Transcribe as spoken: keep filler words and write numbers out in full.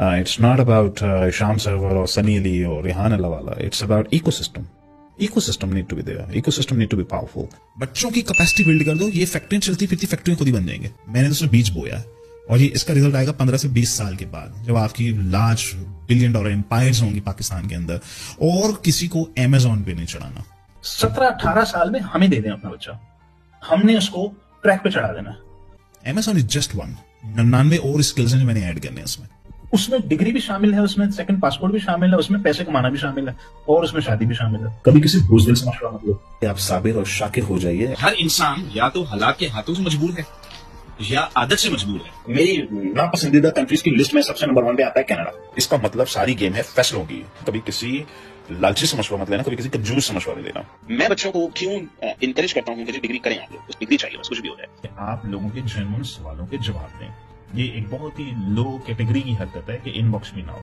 It's not about Sham Sarwar और सनी अली और Rehan Allahwala. It's about ecosystem. Ecosystem need to be there. Ecosystem need to be powerful. बच्चों की capacity build कर दो, ये फैक्ट्रियां चलती फिरती फैक्ट्रियां खुद ही बन जाएंगे. मैंने तो उसमें बीज बोया है और ये इसका रिजल्ट आएगा पंद्रह से बीस साल के बाद, जब आपकी लार्ज बिलियन डॉलर एम्पायर्स होंगी पाकिस्तान के अंदर, और किसी को अमेजोन पे नहीं चढ़ाना. सत्रह अठारह साल में हमें दे दें अपना बच्चा, हमने उसको ट्रैक पे चढ़ा देना. Amazon is just one. निन्यानवे और स्किल्स हैं मैंने ऐड करने हैं उसमें. उसमें डिग्री भी शामिल है, उसमें सेकंड पासपोर्ट भी शामिल है, उसमें पैसे कमाना भी शामिल है, और उसमें शादी भी शामिल है. कभी किसी बुज़दिल से मशवरा मत लो. आप साबिर और शाकिर हो जाइए. हर इंसान या तो हालात के हाथों से मजबूर है या आदत से मजबूर है. मेरी नापसंदीदा कंट्रीज की लिस्ट में सबसे नंबर वन पे आता है कनाडा. इसका मतलब सारी गेम है फैसलों की. कभी किसी लालची से मशवरा मत लेना, कभी किसी कंजूस से मशवरा लेना. मैं बच्चों को क्यों इनकरेज करता हूँ कि डिग्री करें, आप लोग डिग्री चाहिए, बस कुछ भी हो जाए. आप लोगों के जेन्युइन सवालों के जवाब दें. ये एक बहुत ही लो कैटेगरी की हरकत है कि इनबॉक्स में ना हो.